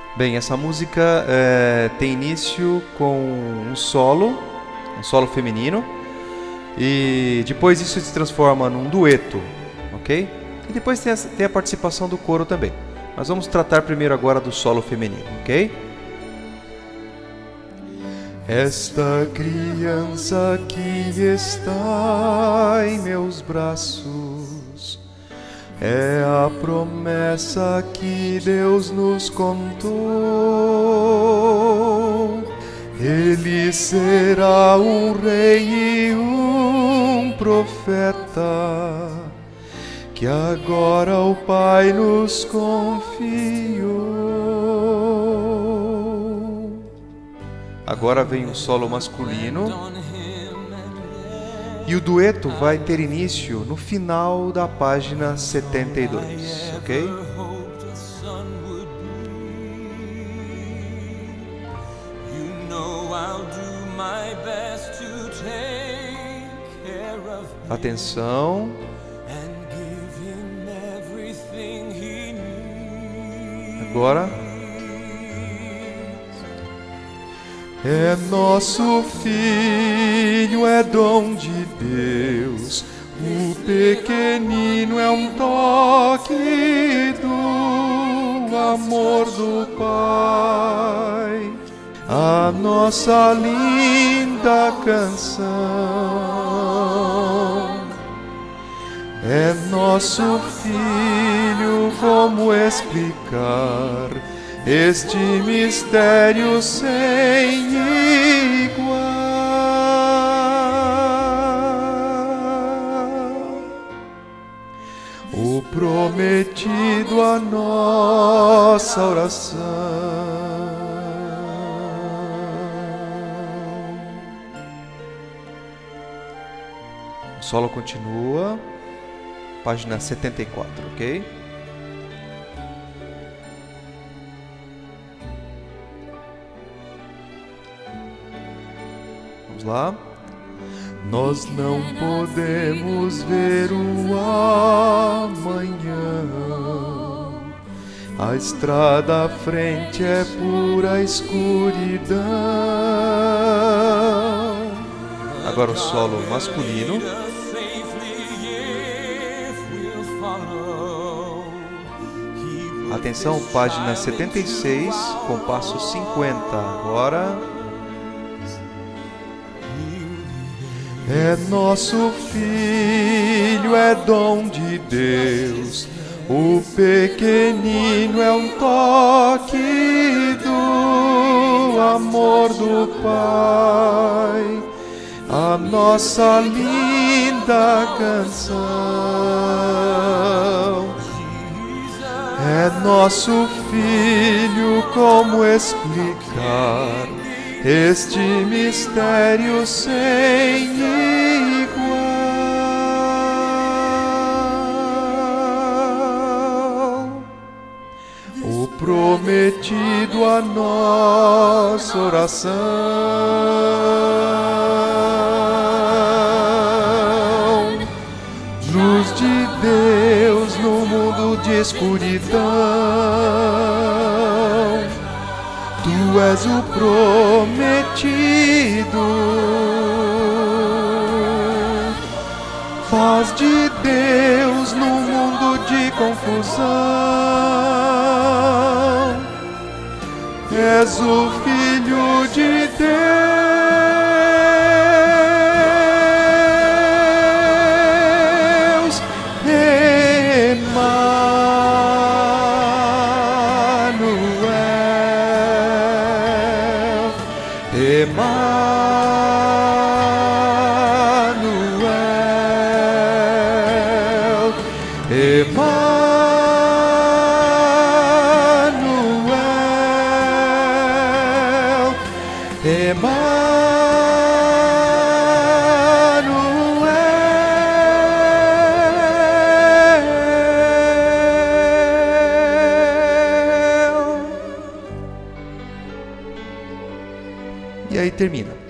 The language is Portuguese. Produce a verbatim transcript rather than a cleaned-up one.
Bem, essa música é, tem início com um solo, um solo feminino, e depois isso se transforma num dueto, ok? E depois tem a, tem a participação do coro também. Mas vamos tratar primeiro agora do solo feminino, ok? Esta criança que está em meus braços é a promessa que Deus nos contou. Ele será um rei e um profeta que agora o Pai nos confiou. Agora vem o solo masculino. E o dueto vai ter início no final da página setenta e dois, ok? Atenção. Agora. É nosso filho, é dom de Deus. O pequenino é um toque do amor do Pai. A nossa linda canção é nosso filho. Como explicar este mistério sem igual? O prometido a nossa oração. O solo continua, página setenta e quatro, ok? Vamos lá. Nós não podemos ver o amanhã. A estrada à frente é pura escuridão. Agora o solo masculino. Atenção, página setenta e seis, compasso cinquenta. Agora. É nosso filho, é dom de Deus. O pequenino é um toque do amor do Pai. A nossa linda canção é nosso filho. Como explicar este mistério sem igual? O prometido a nossa oração. Luz de Deus no mundo de escuridão. Tu és o prometido, paz de Deus no mundo de confusão. És o Filho de Deus. Emanuel, Emanuel, Emanuel. E aí termina.